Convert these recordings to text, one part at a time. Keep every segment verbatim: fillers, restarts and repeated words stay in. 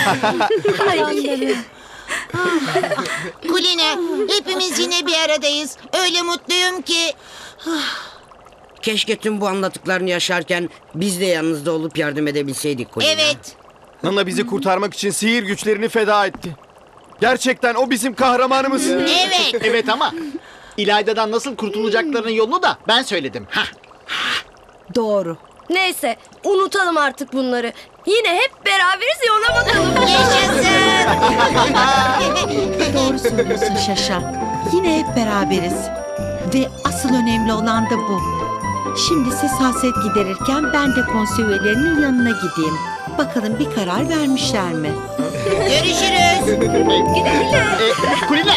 Kulina, hepimiz yine bir aradayız. Öyle mutluyum ki. Keşke tüm bu anlattıklarını yaşarken biz de yanınızda olup yardım edebilseydik Kulina. Evet. Nana bizi kurtarmak için sihir güçlerini feda etti. Gerçekten o bizim kahramanımız. Evet. Evet ama İlayda'dan nasıl kurtulacaklarının yolunu da ben söyledim. Hah. Doğru. Neyse unutalım artık bunları. Yine hep beraberiz yola bakalım. Yaşasın. Doğru söylüyorsun Şaşa. Yine hep beraberiz. Ve asıl önemli olan da bu. Şimdi siz hasret giderirken ben de konsey üyelerinin yanına gideyim. Bakalım bir karar vermişler mi? Görüşürüz. E, Kulina.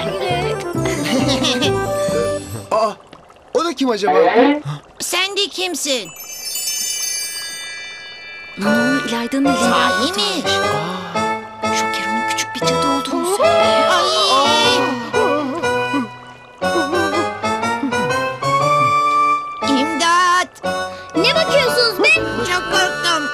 Aa, o da kim acaba? Sen de kimsin? Aa, İlayda'nın eli. Sahi mi? Şoker onun küçük bir cadı olduğunu söylüyor. Ay. İmdat. Ne bakıyorsunuz be? Çok korktum.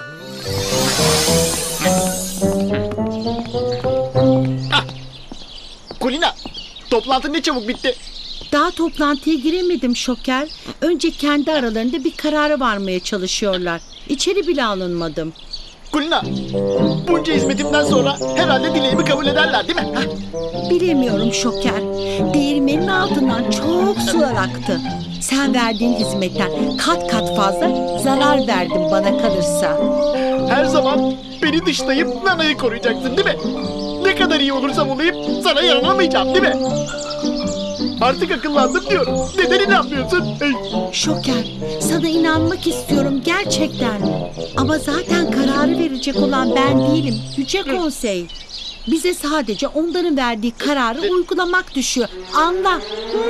Kulina. Toplantı ne çabuk bitti. Daha toplantıya giremedim Şoker. Önce kendi aralarında bir karara varmaya çalışıyorlar. İçeri bile alınmadım. Kulina. Bunca hizmetimden sonra herhalde dileğimi kabul ederler değil mi? Hah. Bilemiyorum Şoker. Değirmenin altından çok sular aktı. Sen verdiğin hizmetten kat kat fazla zarar verdin bana kalırsa. Her zaman beni dışlayıp Nana'yı koruyacaksın değil mi? Ne kadar iyi olursam olayım sana yaranamayacağım değil mi? Artık akıllandım diyorum. Neden inanmıyorsun? Ey. Şoker, sana inanmak istiyorum gerçekten. Ama zaten kararı verecek olan ben değilim. Yüce Konsey. Bize sadece onların verdiği kararı uygulamak düşüyor. Anla. Hı.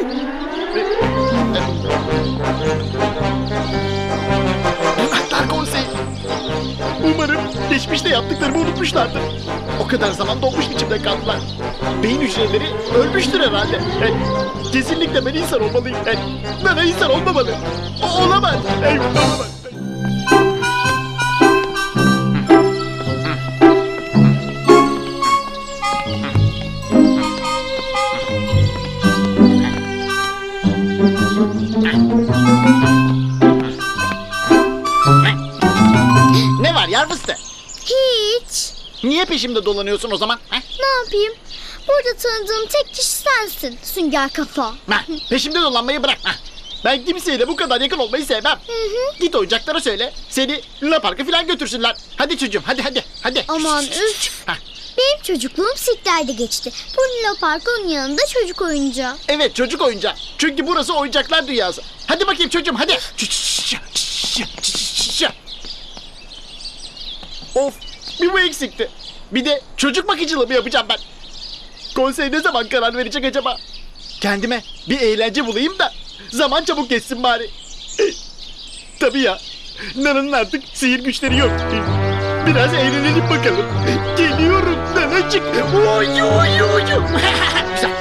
Aklar Konseyi. Umarım geçmişte yaptıklarımı unutmuşlardır. O kadar zaman dolmuş biçimde kaldılar. Beyin hücreleri ölmüştür herhalde. E, kesinlikle ben insan olmalıyım. E, Nana insan olmamalı. O olamaz. E, olamaz. Ne var yar fıstığı? Hiç. Niye peşimde dolanıyorsun o zaman? Ha? Ne yapayım? Burada tanıdığım tek kişi sensin. Sünger kafa. Ha, peşimde dolanmayı bırak. Ha. Ben kimseyle bu kadar yakın olmayı sevmem. Hı hı. Git oyuncaklara söyle. Seni Luna Park'a falan götürsünler. Hadi çocuğum hadi hadi. hadi. Aman Şşş, şşş, üf. şşş. Ha. Benim çocukluğum sirklerde geçti. Bu Luna Park onun yanında çocuk oyuncağı. Evet çocuk oyuncağı. Çünkü burası oyuncaklar dünyası. Hadi bakayım çocuğum hadi. Şşş, şşş, şşş, şşş, şşş. Of bir bu eksikti. Bir de çocuk bakıcılığı mı yapacağım ben? Konsey ne zaman karar verecek acaba? Kendime bir eğlence bulayım da zaman çabuk geçsin bari. Tabii ya. Nana'nın artık sihir güçleri yok. Biraz eğlenelim bakalım. Geliyorum Nanacık. Oy oy oy. Güzel.